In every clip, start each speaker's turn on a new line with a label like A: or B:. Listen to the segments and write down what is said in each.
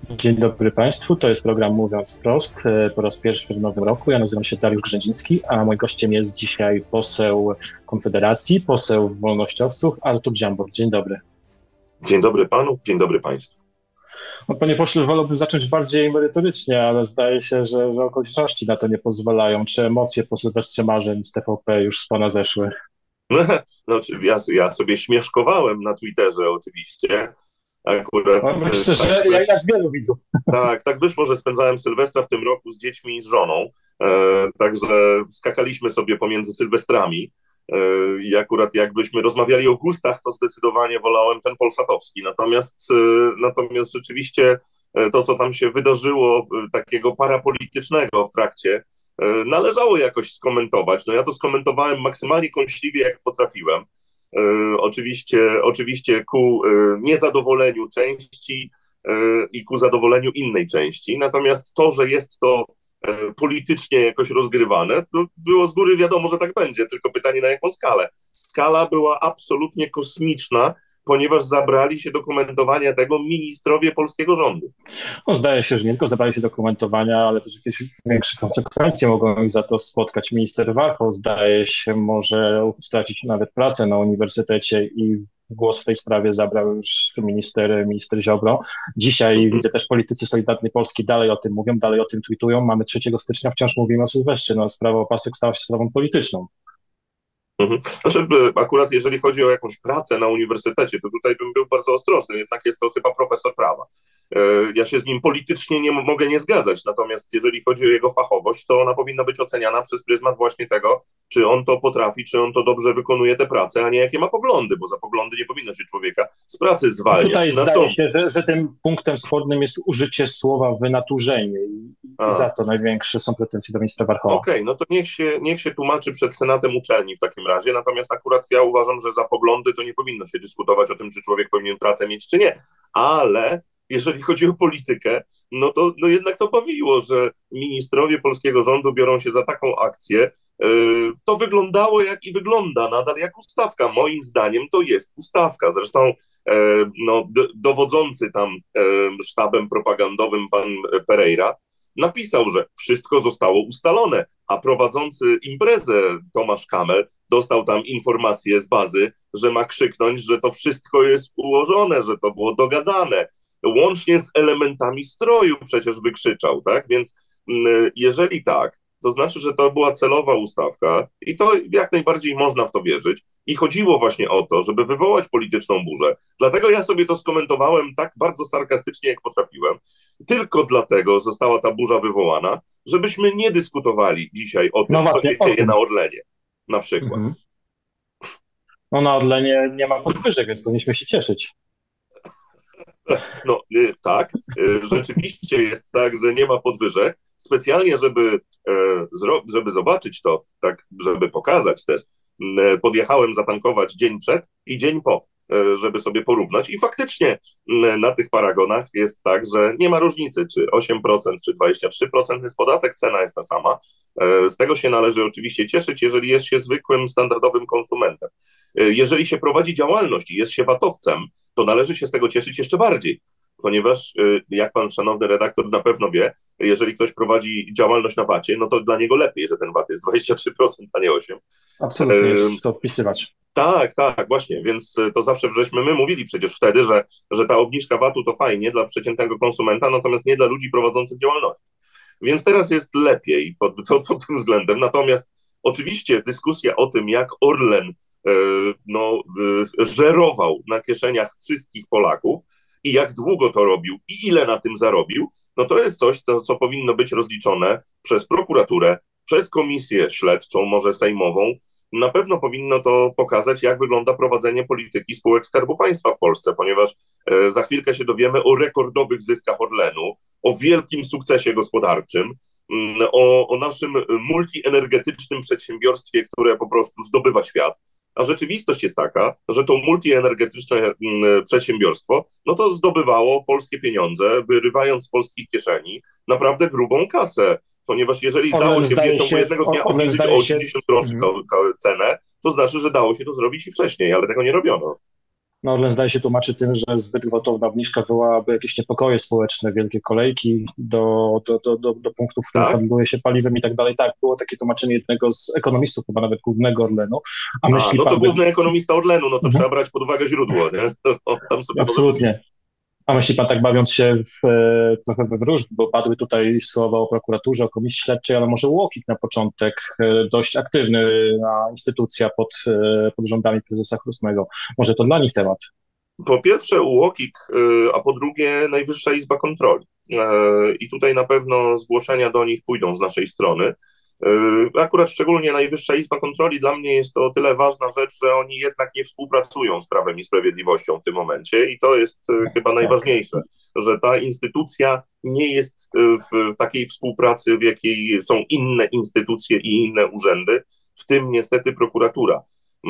A: Dzień dobry Państwu, to jest program Mówiąc Wprost po raz pierwszy w nowym roku. Ja nazywam się Dariusz Grzędziński, a moim gościem jest dzisiaj poseł Konfederacji, poseł Wolnościowców Artur Dziambor. Dzień dobry.
B: Dzień dobry panu, dzień dobry państwu.
A: No, panie pośle, wolałbym zacząć bardziej merytorycznie, ale zdaje się, że okoliczności na to nie pozwalają. Czy emocje po Sylwestrze Marzeń z TVP już z pana zeszły?
B: No, ja sobie śmieszkowałem na Twitterze oczywiście. Akurat,
A: no, myślę, że jak wielu widzów.
B: Tak wyszło, że spędzałem Sylwestra w tym roku z dziećmi i z żoną. Także skakaliśmy sobie pomiędzy Sylwestrami. I akurat jakbyśmy rozmawiali o gustach, to zdecydowanie wolałem ten polsatowski. Natomiast rzeczywiście to, co tam się wydarzyło, takiego parapolitycznego w trakcie, należało jakoś skomentować. No ja to skomentowałem maksymalnie kąśliwie, jak potrafiłem. Oczywiście ku niezadowoleniu części i ku zadowoleniu innej części. Natomiast to, że jest to politycznie jakoś rozgrywane, to było z góry wiadomo, że tak będzie, tylko pytanie na jaką skalę. Skala była absolutnie kosmiczna, ponieważ zabrali się do komentowania tego ministrowie polskiego rządu.
A: No, zdaje się, że nie tylko zabrali się do komentowania, ale też jakieś większe konsekwencje mogą ich za to spotkać. Minister Warchoł, zdaje się, może stracić nawet pracę na uniwersytecie i głos w tej sprawie zabrał już minister Ziobro. Dzisiaj widzę też politycy Solidarnej Polski dalej o tym mówią, dalej o tym tweetują. Mamy 3 stycznia, wciąż mówimy o Sylwestrze. No, sprawa opasek stała się sprawą polityczną.
B: Znaczy, akurat jeżeli chodzi o jakąś pracę na uniwersytecie, to tutaj bym był bardzo ostrożny, jednak jest to chyba profesor prawa. Ja się z nim politycznie mogę nie zgadzać, natomiast jeżeli chodzi o jego fachowość, to ona powinna być oceniana przez pryzmat właśnie tego, czy on to potrafi, czy on to dobrze wykonuje tę pracę, a nie jakie ma poglądy, bo za poglądy nie powinno się człowieka z pracy zwalniać.
A: Tutaj zdaje się, że tym punktem spornym jest użycie słowa wynaturzenie i za to największe są pretensje do ministra Warchoła.
B: Okej, no to niech się tłumaczy przed Senatem uczelni w takim razie, natomiast akurat ja uważam, że za poglądy to nie powinno się dyskutować o tym, czy człowiek powinien pracę mieć, czy nie, ale jeżeli chodzi o politykę, no to jednak to bawiło, że ministrowie polskiego rządu biorą się za taką akcję. To wyglądało jak i wygląda nadal jak ustawka. Moim zdaniem to jest ustawka. Zresztą dowodzący tam sztabem propagandowym pan Pereira napisał, że wszystko zostało ustalone, a prowadzący imprezę Tomasz Kamel dostał tam informację z bazy, że ma krzyknąć, że to wszystko jest ułożone, że to było dogadane. Łącznie z elementami stroju przecież wykrzyczał, tak? Więc jeżeli tak, to znaczy, że to była celowa ustawka i to jak najbardziej można w to wierzyć. I chodziło właśnie o to, żeby wywołać polityczną burzę. Dlatego ja sobie to skomentowałem tak bardzo sarkastycznie, jak potrafiłem. Tylko dlatego została ta burza wywołana, żebyśmy nie dyskutowali dzisiaj o tym, co się dzieje na Orlenie, na przykład.
A: No na Orlenie nie ma podwyżek, więc powinniśmy się cieszyć.
B: No tak, rzeczywiście jest tak, że nie ma podwyżek. Specjalnie, żeby zobaczyć to, tak, żeby pokazać też, podjechałem zatankować dzień przed i dzień po, żeby sobie porównać. I faktycznie na tych paragonach jest tak, że nie ma różnicy, czy 8%, czy 23% jest podatek, cena jest ta sama. Z tego się należy oczywiście cieszyć, jeżeli jest się zwykłym, standardowym konsumentem. Jeżeli się prowadzi działalność i jest się VAT-owcem, to należy się z tego cieszyć jeszcze bardziej, ponieważ jak pan szanowny redaktor na pewno wie, jeżeli ktoś prowadzi działalność na VAT-ie, no to dla niego lepiej, że ten VAT jest 23%, a nie 8%.
A: Absolutnie jest to odpisywać.
B: Tak, właśnie, więc to zawsze żeśmy my mówili przecież wtedy, że ta obniżka VAT-u to fajnie dla przeciętnego konsumenta, natomiast nie dla ludzi prowadzących działalność. Więc teraz jest lepiej pod tym względem, natomiast oczywiście dyskusja o tym, jak Orlen żerował na kieszeniach wszystkich Polaków i jak długo to robił i ile na tym zarobił, no to jest coś, co powinno być rozliczone przez prokuraturę, przez komisję śledczą, może sejmową. Na pewno powinno to pokazać, jak wygląda prowadzenie polityki spółek Skarbu Państwa w Polsce, ponieważ za chwilkę się dowiemy o rekordowych zyskach Orlenu, o wielkim sukcesie gospodarczym, o naszym multienergetycznym przedsiębiorstwie, które po prostu zdobywa świat. A rzeczywistość jest taka, że to multienergetyczne przedsiębiorstwo, no to zdobywało polskie pieniądze, wyrywając z polskich kieszeni naprawdę grubą kasę. Ponieważ jeżeli dało się w ciągu jednego dnia obniżyć o 80 groszy cenę, to znaczy, że dało się to zrobić i wcześniej, ale tego nie robiono.
A: No, Orlen zdaje się tłumaczy tym, że zbyt gwałtowna obniżka wywołałaby jakieś niepokoje społeczne, wielkie kolejki do punktów, w których
B: Tak?
A: handluje się paliwem i tak dalej. Tak, było takie tłumaczenie jednego z ekonomistów, chyba nawet głównego Orlenu. A
B: A,
A: myśli
B: no to
A: pan,
B: główny ekonomista Orlenu, no to
A: Mhm.
B: trzeba brać pod uwagę źródło, nie? To tam sobie
A: Absolutnie. A myśli pan, tak bawiąc się trochę we wróżby, bo padły tutaj słowa o prokuraturze, o komisji śledczej, ale może UOKiK na początek, dość aktywna instytucja pod rządami prezesa Chrzestnego. Może to dla nich temat?
B: Po pierwsze UOKiK, a po drugie Najwyższa Izba Kontroli. I tutaj na pewno zgłoszenia do nich pójdą z naszej strony. Akurat szczególnie Najwyższa Izba Kontroli dla mnie jest to o tyle ważna rzecz, że oni jednak nie współpracują z Prawem i Sprawiedliwością w tym momencie i to jest chyba najważniejsze, że ta instytucja nie jest w takiej współpracy, w jakiej są inne instytucje i inne urzędy, w tym niestety prokuratura.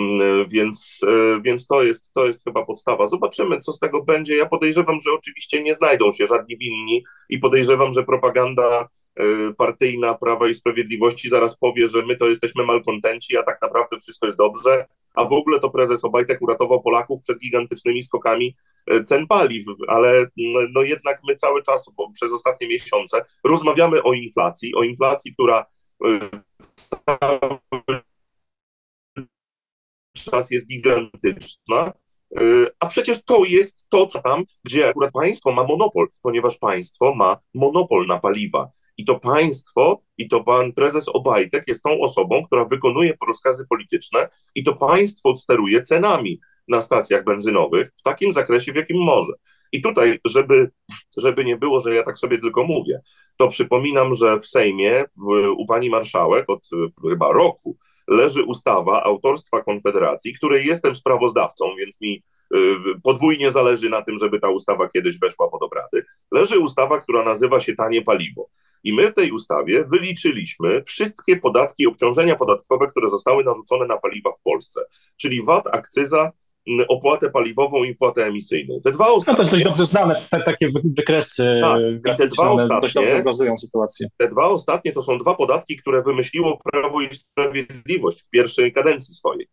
B: Więc to jest chyba podstawa. Zobaczymy, co z tego będzie. Ja podejrzewam, że oczywiście nie znajdą się żadni winni i podejrzewam, że propaganda partyjna Prawa i Sprawiedliwości zaraz powie, że my to jesteśmy malkontenci, a tak naprawdę wszystko jest dobrze, a w ogóle to prezes Obajtek uratował Polaków przed gigantycznymi skokami cen paliw, ale no jednak my cały czas przez ostatnie miesiące rozmawiamy o inflacji, która czas jest gigantyczna, a przecież to jest to, co tam, gdzie akurat państwo ma monopol, ponieważ państwo ma monopol na paliwa. I to państwo, i to pan prezes Obajtek jest tą osobą, która wykonuje rozkazy polityczne i to państwo steruje cenami na stacjach benzynowych w takim zakresie, w jakim może. I tutaj, żeby nie było, że ja tak sobie tylko mówię, to przypominam, że w Sejmie u pani marszałek od chyba roku leży ustawa autorstwa Konfederacji, której jestem sprawozdawcą, więc mi podwójnie zależy na tym, żeby ta ustawa kiedyś weszła pod obrady. Leży ustawa, która nazywa się Tanie Paliwo. I my w tej ustawie wyliczyliśmy wszystkie podatki i obciążenia podatkowe, które zostały narzucone na paliwa w Polsce, czyli VAT, akcyza, opłatę paliwową i opłatę emisyjną. Te dwa ostatnie...
A: No to jest dość dobrze znane, takie wykresy graficzne, one dość dobrze obrazują sytuację.
B: Te dwa ostatnie to są dwa podatki, które wymyśliło Prawo i Sprawiedliwość w pierwszej kadencji swojej.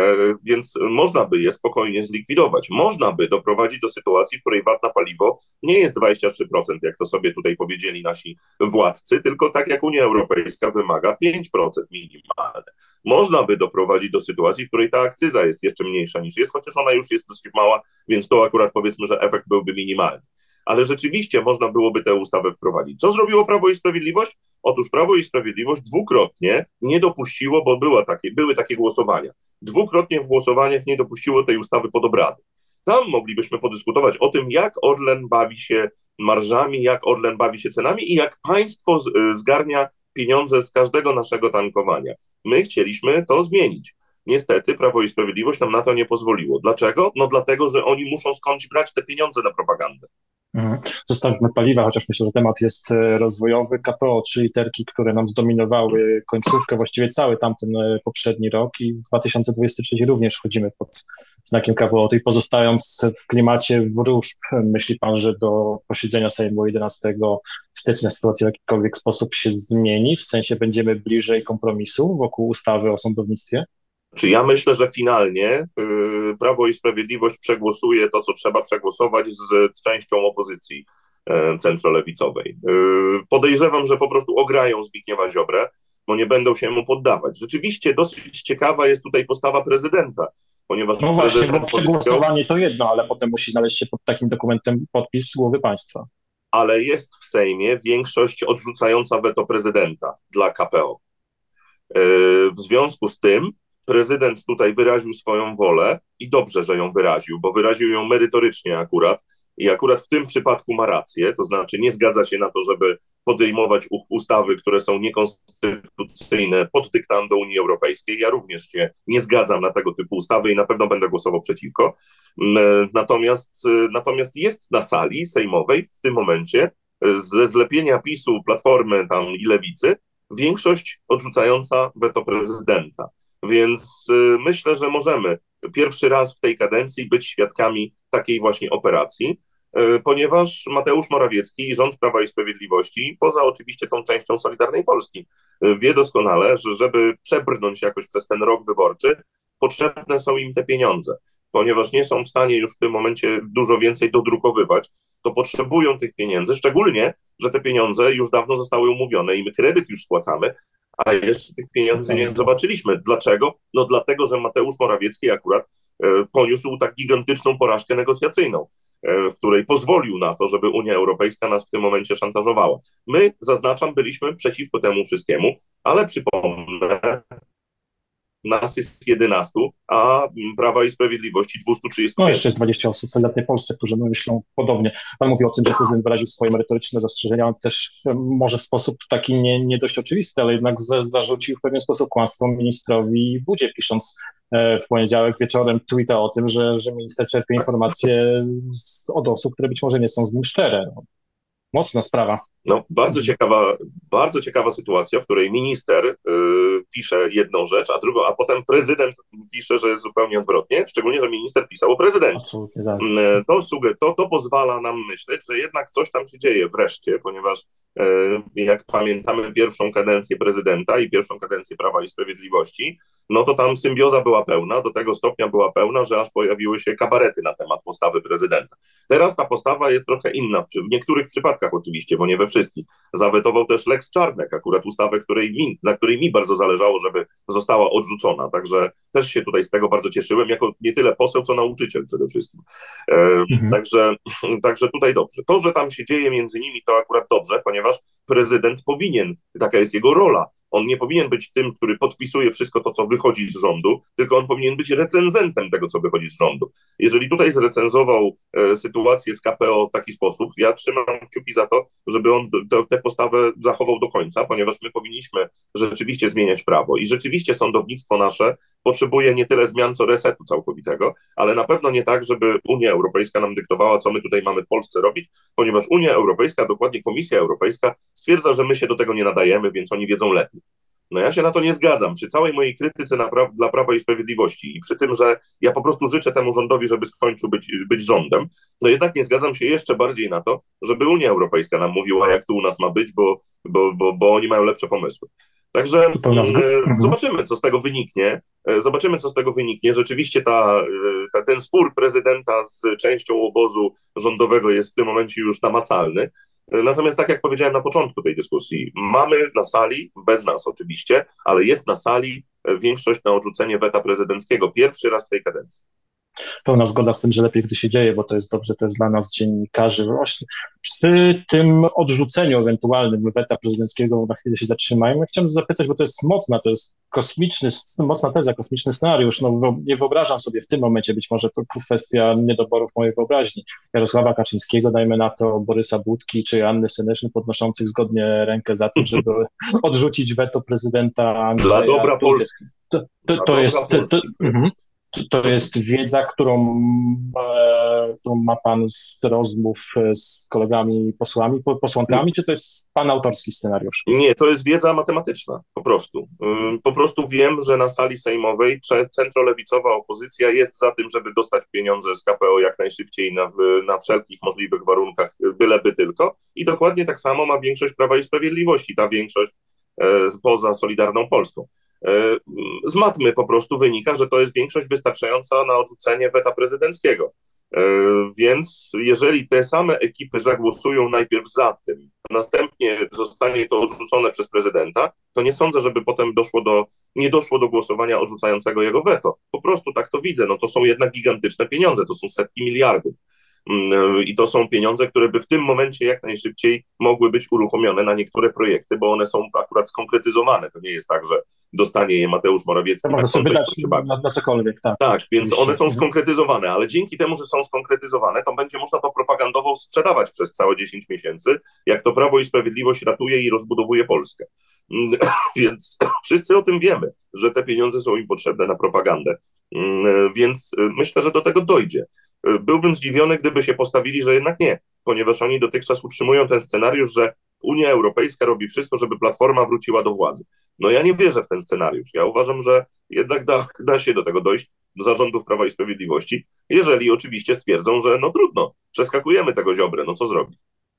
B: Więc można by je spokojnie zlikwidować. Można by doprowadzić do sytuacji, w której VAT na paliwo nie jest 23%, jak to sobie tutaj powiedzieli nasi władcy, tylko tak jak Unia Europejska wymaga 5% minimalne. Można by doprowadzić do sytuacji, w której ta akcyza jest jeszcze mniejsza niż jest, chociaż ona już jest dosyć mała, więc to akurat powiedzmy, że efekt byłby minimalny. Ale rzeczywiście można byłoby tę ustawę wprowadzić. Co zrobiło Prawo i Sprawiedliwość? Otóż Prawo i Sprawiedliwość dwukrotnie nie dopuściło, bo były takie głosowania, dwukrotnie w głosowaniach nie dopuściło tej ustawy pod obrady. Tam moglibyśmy podyskutować o tym, jak Orlen bawi się marżami, jak Orlen bawi się cenami i jak państwo zgarnia pieniądze z każdego naszego tankowania. My chcieliśmy to zmienić. Niestety Prawo i Sprawiedliwość nam na to nie pozwoliło. Dlaczego? No dlatego, że oni muszą skądś brać te pieniądze na propagandę.
A: Zostawmy paliwa, chociaż myślę, że temat jest rozwojowy. KPO, 3 literki, które nam zdominowały końcówkę, właściwie cały tamten poprzedni rok i w 2023 również wchodzimy pod znakiem KPO. I pozostając w klimacie wróżb, myśli pan, że do posiedzenia Sejmu 11 stycznia sytuacja w jakikolwiek sposób się zmieni? W sensie będziemy bliżej kompromisu wokół ustawy o sądownictwie?
B: Czy ja myślę, że finalnie Prawo i Sprawiedliwość przegłosuje to, co trzeba przegłosować z częścią opozycji centrolewicowej. Podejrzewam, że po prostu ograją Zbigniewa Ziobrę, bo nie będą się mu poddawać. Rzeczywiście dosyć ciekawa jest tutaj postawa prezydenta, ponieważ...
A: No właśnie, bo przegłosowanie to jedno, ale potem musi znaleźć się pod takim dokumentem podpis głowy państwa.
B: Ale jest w Sejmie większość odrzucająca weto prezydenta dla KPO. W związku z tym prezydent tutaj wyraził swoją wolę i dobrze, że ją wyraził, bo wyraził ją merytorycznie akurat i akurat w tym przypadku ma rację, to znaczy nie zgadza się na to, żeby podejmować ustawy, które są niekonstytucyjne pod dyktando Unii Europejskiej. Ja również się nie zgadzam na tego typu ustawy i na pewno będę głosował przeciwko. Natomiast jest na sali sejmowej w tym momencie ze zlepienia PiS-u, Platformy tam i Lewicy większość odrzucająca weto prezydenta. Więc myślę, że możemy pierwszy raz w tej kadencji być świadkami takiej właśnie operacji, ponieważ Mateusz Morawiecki i rząd Prawa i Sprawiedliwości, poza oczywiście tą częścią Solidarnej Polski, wie doskonale, że żeby przebrnąć jakoś przez ten rok wyborczy, potrzebne są im te pieniądze. ponieważ nie są w stanie już w tym momencie dużo więcej dodrukowywać, to potrzebują tych pieniędzy, szczególnie, że te pieniądze już dawno zostały umówione i my kredyt już spłacamy, a jeszcze tych pieniędzy nie zobaczyliśmy. Dlaczego? No dlatego, że Mateusz Morawiecki akurat poniósł tak gigantyczną porażkę negocjacyjną, w której pozwolił na to, żeby Unia Europejska nas w tym momencie szantażowała. My, zaznaczam, byliśmy przeciwko temu wszystkiemu, ale przypomnę, nas jest 11, a Prawa i Sprawiedliwości 235.
A: No jeszcze jest 20 osób w celebnej Polsce, którzy myślą podobnie. Pan mówi o tym, że prezydent wyraził swoje merytoryczne zastrzeżenia, on też może w sposób taki nie dość oczywisty, ale jednak zarzucił w pewien sposób kłamstwo ministrowi Budzie, pisząc w poniedziałek wieczorem tweeta o tym, że minister czerpie informacje od osób, które być może nie są z nim szczere. No, mocna sprawa.
B: No, bardzo ciekawa sytuacja, w której minister pisze jedną rzecz, a potem prezydent pisze, że jest zupełnie odwrotnie, szczególnie, że minister pisał o prezydencie.
A: Absolutnie tak.
B: To pozwala nam myśleć, że jednak coś tam się dzieje wreszcie, ponieważ jak pamiętamy pierwszą kadencję prezydenta i pierwszą kadencję Prawa i Sprawiedliwości, no to tam symbioza była pełna, do tego stopnia była pełna, że aż pojawiły się kabarety na temat postawy prezydenta. Teraz ta postawa jest trochę inna, w niektórych przypadkach oczywiście, bo nie we wszystkich. Zawetował też Lex Czarnek, akurat ustawę, na której mi bardzo zależało, żeby została odrzucona, także też się tutaj z tego bardzo cieszyłem, jako nie tyle poseł, co nauczyciel przede wszystkim. Także tutaj dobrze. To, że tam się dzieje między nimi, to akurat dobrze, ponieważ prezydent powinien, taka jest jego rola, on nie powinien być tym, który podpisuje wszystko to, co wychodzi z rządu, tylko on powinien być recenzentem tego, co wychodzi z rządu. Jeżeli tutaj zrecenzował sytuację z KPO w taki sposób, ja trzymam kciuki za to, żeby on tę postawę zachował do końca, ponieważ my powinniśmy rzeczywiście zmieniać prawo i rzeczywiście sądownictwo nasze potrzebuje nie tyle zmian, co resetu całkowitego, ale na pewno nie tak, żeby Unia Europejska nam dyktowała, co my tutaj mamy w Polsce robić, ponieważ Unia Europejska, dokładnie Komisja Europejska stwierdza, że my się do tego nie nadajemy, więc oni wiedzą lepiej. No ja się na to nie zgadzam. Przy całej mojej krytyce dla Prawa i Sprawiedliwości i przy tym, że ja po prostu życzę temu rządowi, żeby skończył być rządem, no jednak nie zgadzam się jeszcze bardziej na to, żeby Unia Europejska nam mówiła, jak tu u nas ma być, bo oni mają lepsze pomysły. Także zobaczymy, co z tego wyniknie. Rzeczywiście ten spór prezydenta z częścią obozu rządowego jest w tym momencie już namacalny. Natomiast tak jak powiedziałem na początku tej dyskusji, mamy na sali, bez nas oczywiście, ale jest na sali większość na odrzucenie weta prezydenckiego. Pierwszy raz w tej kadencji.
A: Pełna zgoda z tym, że lepiej, gdy się dzieje, bo to jest dobrze też dla nas, dziennikarzy. Właśnie przy tym odrzuceniu ewentualnym weta prezydenckiego na chwilę się zatrzymajmy. Chciałem zapytać, bo to jest mocna teza, kosmiczny scenariusz. No, nie wyobrażam sobie w tym momencie, być może to kwestia niedoborów mojej wyobraźni, Jarosława Kaczyńskiego, dajmy na to Borysa Budki czy Anny Senyszyn podnoszących zgodnie rękę za tym, żeby odrzucić weto prezydenta Andrzeja
B: Dla dobra
A: Dudy.
B: Polski.
A: To jest wiedza, którą ma pan z rozmów z kolegami posłankami, czy to jest pan autorski scenariusz?
B: Nie, to jest wiedza matematyczna, po prostu. Po prostu wiem, że na sali sejmowej centrolewicowa opozycja jest za tym, żeby dostać pieniądze z KPO jak najszybciej na wszelkich możliwych warunkach, byleby tylko. I dokładnie tak samo ma większość Prawa i Sprawiedliwości, ta większość poza Solidarną Polską. Z matmy po prostu wynika, że to jest większość wystarczająca na odrzucenie weta prezydenckiego. Więc jeżeli te same ekipy zagłosują najpierw za tym, a następnie zostanie to odrzucone przez prezydenta, to nie sądzę, żeby potem nie doszło do głosowania odrzucającego jego weto. Po prostu tak to widzę. No to są jednak gigantyczne pieniądze, to są setki miliardów. I to są pieniądze, które by w tym momencie jak najszybciej mogły być uruchomione na niektóre projekty, bo one są akurat skonkretyzowane. To nie jest tak, że dostanie je Mateusz Morawiecki.
A: Można sobie wydać na cokolwiek, tak.
B: Tak, więc one są skonkretyzowane, ale dzięki temu, że są skonkretyzowane, to będzie można to propagandowo sprzedawać przez całe 10 miesięcy, jak to Prawo i Sprawiedliwość ratuje i rozbudowuje Polskę. Więc wszyscy o tym wiemy, że te pieniądze są im potrzebne na propagandę. Więc myślę, że do tego dojdzie. Byłbym zdziwiony, gdyby się postawili, że jednak nie, ponieważ oni dotychczas utrzymują ten scenariusz, że Unia Europejska robi wszystko, żeby Platforma wróciła do władzy. No ja nie wierzę w ten scenariusz. Ja uważam, że jednak da się do tego dojść, do zarządów Prawa i Sprawiedliwości, jeżeli oczywiście stwierdzą, że no trudno, przeskakujemy tego Ziobrę, no co zrobić?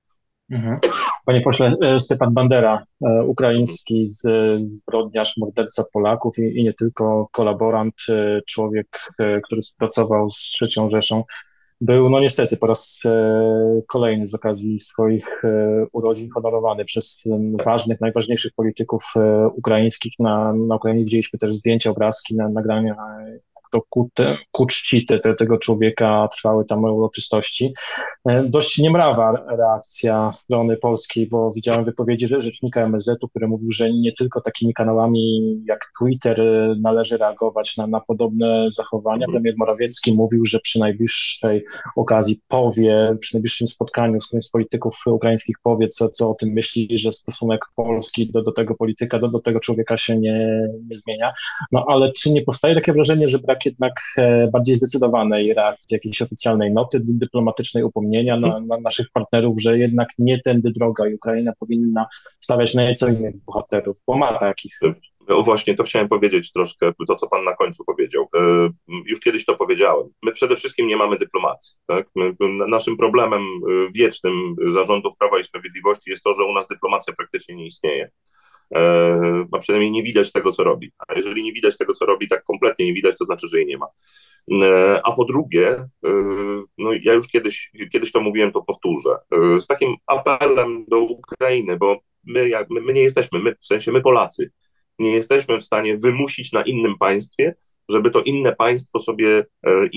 A: Mhm. Panie pośle, Stepan Bandera, ukraiński zbrodniarz, morderca Polaków i nie tylko, kolaborant, człowiek, który współpracował z III Rzeszą, był, no niestety, po raz kolejny z okazji swoich urodzin honorowany przez ważnych, najważniejszych polityków ukraińskich. Na Ukrainie widzieliśmy też zdjęcia, obrazki, nagrania, to ku czci tego człowieka trwały tam uroczystości. Dość niemrawa reakcja strony polskiej, bo widziałem wypowiedzi rzecznika MSZ-u, który mówił, że nie tylko takimi kanałami jak Twitter należy reagować na podobne zachowania. Premier Morawiecki mówił, że przy najbliższej okazji przy najbliższym spotkaniu z którymś z polityków ukraińskich powie, co o tym myśli, że stosunek Polski do tego polityka, do tego człowieka się nie zmienia. No ale czy nie powstaje takie wrażenie, że brak jednak bardziej zdecydowanej reakcji, jakiejś oficjalnej noty dyplomatycznej, upomnienia na naszych partnerów, że jednak nie tędy droga i Ukraina powinna stawiać na nieco innych bohaterów, bo ma takich.
B: No właśnie, to chciałem powiedzieć troszkę, to co pan na końcu powiedział. Już kiedyś to powiedziałem. My przede wszystkim nie mamy dyplomacji. Tak? Naszym problemem wiecznym zarządów Prawa i Sprawiedliwości jest to, że u nas dyplomacja praktycznie nie istnieje. A przynajmniej nie widać tego, co robi. A jeżeli nie widać tego, co robi, tak kompletnie nie widać, to znaczy, że jej nie ma. A po drugie, no ja już kiedyś to mówiłem, to powtórzę, z takim apelem do Ukrainy, bo my nie jesteśmy, w sensie my Polacy, nie jesteśmy w stanie wymusić na innym państwie, żeby to inne państwo sobie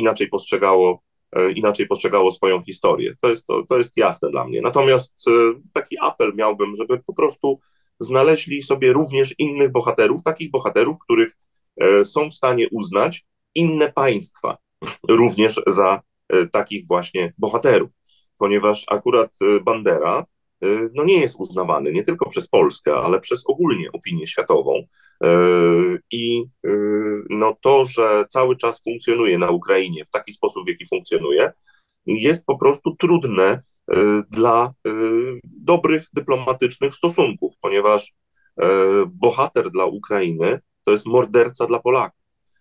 B: inaczej postrzegało swoją historię. To jest jasne dla mnie. Natomiast taki apel miałbym, żeby po prostu znaleźli sobie również innych bohaterów, takich bohaterów, których są w stanie uznać inne państwa również za takich właśnie bohaterów, ponieważ akurat Bandera no nie jest uznawany nie tylko przez Polskę, ale przez ogólnie opinię światową. I no to, że cały czas funkcjonuje na Ukrainie w taki sposób, w jaki funkcjonuje, jest po prostu trudne dla dobrych dyplomatycznych stosunków, ponieważ bohater dla Ukrainy to jest morderca dla Polaków.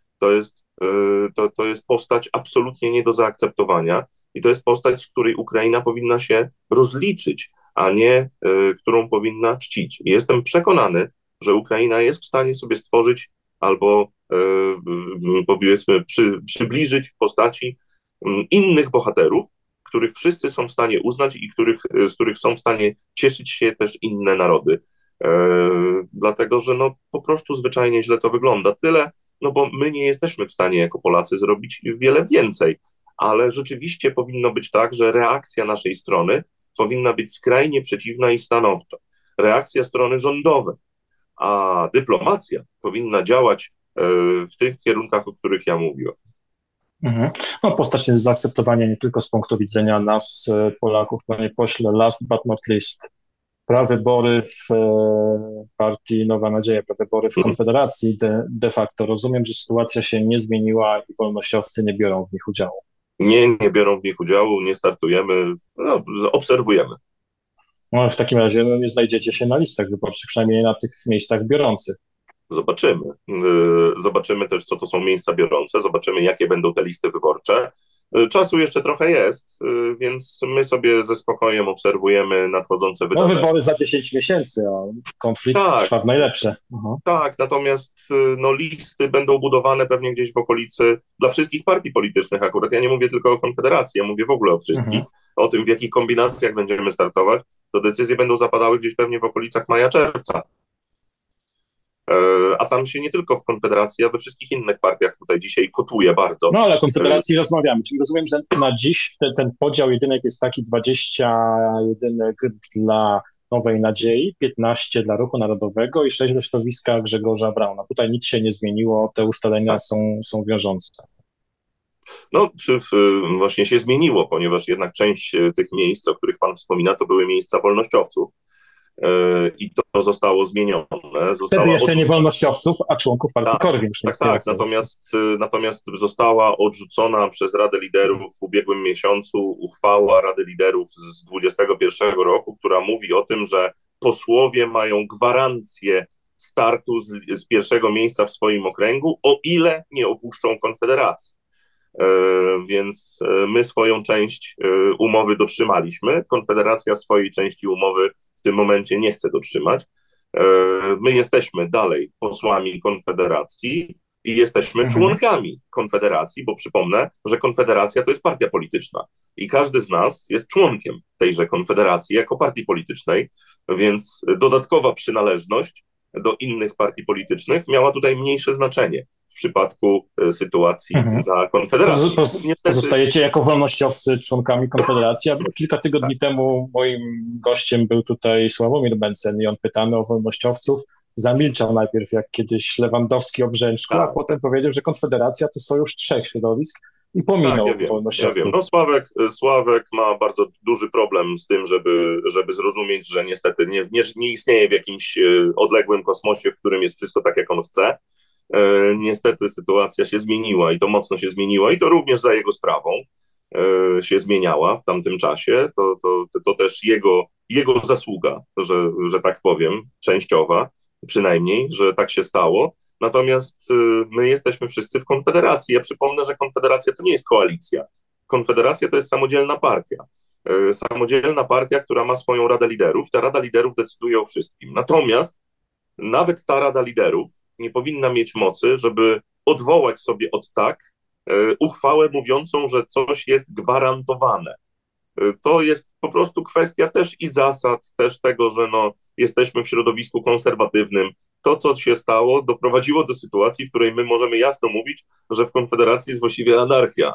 B: To jest postać absolutnie nie do zaakceptowania i to jest postać, z której Ukraina powinna się rozliczyć, a nie którą powinna czcić. I jestem przekonany, że Ukraina jest w stanie sobie stworzyć albo powiedzmy przybliżyć w postaci innych bohaterów, których wszyscy są w stanie uznać i z których są w stanie cieszyć się też inne narody. Dlatego, że no po prostu zwyczajnie źle to wygląda. Tyle, no bo my nie jesteśmy w stanie jako Polacy zrobić wiele więcej, ale rzeczywiście powinno być tak, że reakcja naszej strony powinna być skrajnie przeciwna i stanowcza. Reakcja strony rządowej, a dyplomacja powinna działać w tych kierunkach, o których ja mówiłem.
A: Mhm. No, postać jest zaakceptowania nie tylko z punktu widzenia nas, Polaków, panie pośle, last but not least. Prawybory w partii Nowa Nadzieja, prawybory w Konfederacji de facto. Rozumiem, że sytuacja się nie zmieniła i wolnościowcy nie biorą w nich udziału.
B: Nie biorą w nich udziału, nie startujemy, no, obserwujemy.
A: No, w takim razie no, nie znajdziecie się na listach wyborczych, przynajmniej na tych miejscach biorących.
B: Zobaczymy. Zobaczymy też, co to są miejsca biorące, zobaczymy, jakie będą te listy wyborcze. Czasu jeszcze trochę jest, więc my sobie ze spokojem obserwujemy nadchodzące wydarzenia.
A: No wybory za 10 miesięcy, a konflikt trwa w najlepsze.
B: Tak, natomiast no, listy będą budowane pewnie gdzieś w okolicy dla wszystkich partii politycznych akurat. Ja nie mówię tylko o Konfederacji, ja mówię w ogóle o wszystkich. O tym, w jakich kombinacjach będziemy startować, to decyzje będą zapadały gdzieś pewnie w okolicach maja-czerwca. A tam się nie tylko w Konfederacji, a we wszystkich innych partiach tutaj dzisiaj kotuje bardzo.
A: No ale o Konfederacji rozmawiamy. Czyli rozumiem, że na dziś ten podział jedynek jest taki 20 jedynek dla Nowej Nadziei, 15 dla Ruchu Narodowego i 6 dla środowiska Grzegorza Brauna. Tutaj nic się nie zmieniło, te ustalenia są wiążące.
B: No, właśnie się zmieniło, ponieważ jednak część tych miejsc, o których pan wspomina, to były miejsca wolnościowców. I to zostało zmienione.
A: Wtedy jeszcze nie wolnościowców, a członków partii Korwin.
B: Tak, natomiast została odrzucona przez Radę Liderów w ubiegłym miesiącu uchwała Rady Liderów z 2021 roku, która mówi o tym, że posłowie mają gwarancję startu z pierwszego miejsca w swoim okręgu, o ile nie opuszczą Konfederacji. Więc my swoją część umowy dotrzymaliśmy, Konfederacja swojej części umowy w tym momencie nie chce dotrzymać. My jesteśmy dalej posłami Konfederacji i jesteśmy członkami Konfederacji, bo przypomnę, że Konfederacja to jest partia polityczna i każdy z nas jest członkiem tejże Konfederacji jako partii politycznej, więc dodatkowa przynależność do innych partii politycznych miała tutaj mniejsze znaczenie w przypadku sytuacji na Konfederacji.
A: Zostajecie jako wolnościowcy członkami Konfederacji, a kilka tygodni temu moim gościem był tutaj Sławomir Mencen i on pytany o wolnościowców zamilczał najpierw, jak kiedyś Lewandowski o Brzęczku, a potem powiedział, że Konfederacja to sojusz trzech środowisk i pominął wolnościowców.
B: Ja wiem. No Sławek ma bardzo duży problem z tym, żeby zrozumieć, że niestety nie istnieje w jakimś odległym kosmosie, w którym jest wszystko tak, jak on chce. Niestety sytuacja się zmieniła i to mocno się zmieniła i to również za jego sprawą się zmieniała w tamtym czasie. To też jego zasługa, że tak powiem, częściowa przynajmniej, że tak się stało. Natomiast my jesteśmy wszyscy w Konfederacji. Ja przypomnę, że Konfederacja to nie jest koalicja. Konfederacja to jest samodzielna partia. Samodzielna partia, która ma swoją Radę Liderów. Ta Rada Liderów decyduje o wszystkim. Natomiast nawet ta Rada Liderów nie powinna mieć mocy, żeby odwołać sobie od tak uchwałę mówiącą, że coś jest gwarantowane. To jest po prostu kwestia też i zasad, też tego, że jesteśmy w środowisku konserwatywnym. To, co się stało, doprowadziło do sytuacji, w której my możemy jasno mówić, że w Konfederacji jest właściwie anarchia,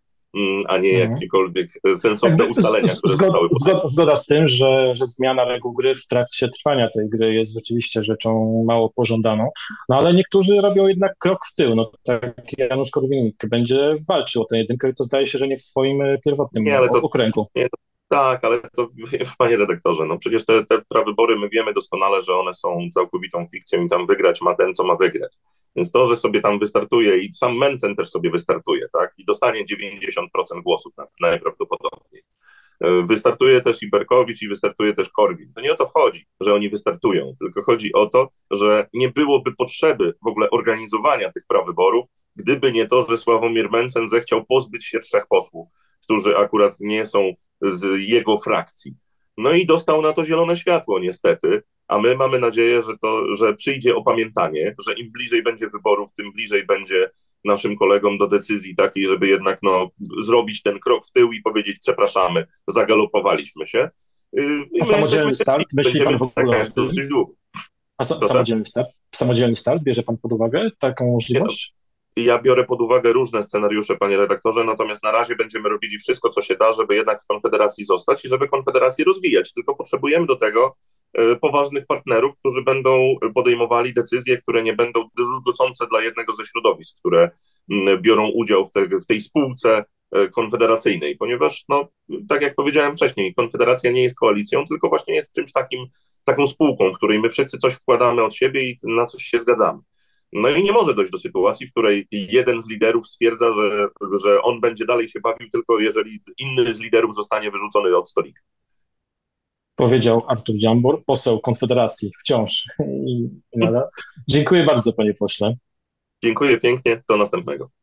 B: a nie jakiekolwiek sensowne ustalenia, które zostały
A: Zgoda z tym, że zmiana reguł gry w trakcie trwania tej gry jest rzeczywiście rzeczą mało pożądaną, no ale niektórzy robią jednak krok w tył, tak Janusz Korwin-Mikke będzie walczył o tę jedynkę i to zdaje się, że nie w swoim pierwotnym okręgu.
B: Tak, ale to, panie redaktorze, przecież te prawybory, my wiemy doskonale, że one są całkowitą fikcją i tam wygrać ma ten, co ma wygrać. Więc to, że sobie tam wystartuje i sam Mencen też sobie wystartuje, tak, i dostanie 90% głosów najprawdopodobniej. Wystartuje też i Berkowicz i wystartuje też Korwin. To nie o to chodzi, że oni wystartują, tylko chodzi o to, że nie byłoby potrzeby w ogóle organizowania tych prawyborów, gdyby nie to, że Sławomir Mencen zechciał pozbyć się 3 posłów, którzy akurat nie są z jego frakcji. No i dostał na to zielone światło niestety, a my mamy nadzieję, że przyjdzie opamiętanie, że im bliżej będzie wyborów, tym bliżej będzie naszym kolegom do decyzji takiej, żeby jednak zrobić ten krok w tył i powiedzieć przepraszamy, zagalopowaliśmy się.
A: A samodzielny start, myśli pan w ogóle o tym?
B: Dosyć długo.
A: A samodzielny start, bierze pan pod uwagę taką możliwość?
B: Ja biorę pod uwagę różne scenariusze, panie redaktorze, natomiast na razie będziemy robili wszystko, co się da, żeby jednak w Konfederacji zostać i żeby Konfederację rozwijać. Tylko potrzebujemy do tego poważnych partnerów, którzy będą podejmowali decyzje, które nie będą druzgocące dla jednego ze środowisk, które biorą udział w tej spółce konfederacyjnej, ponieważ, tak jak powiedziałem wcześniej, Konfederacja nie jest koalicją, tylko właśnie jest czymś taką spółką, w której my wszyscy coś wkładamy od siebie i na coś się zgadzamy. No i nie może dojść do sytuacji, w której jeden z liderów stwierdza, że on będzie dalej się bawił tylko jeżeli inny z liderów zostanie wyrzucony od stolika.
A: Powiedział Artur Dziambor, poseł Konfederacji wciąż. Dziękuję bardzo, panie pośle.
B: Dziękuję pięknie, do następnego.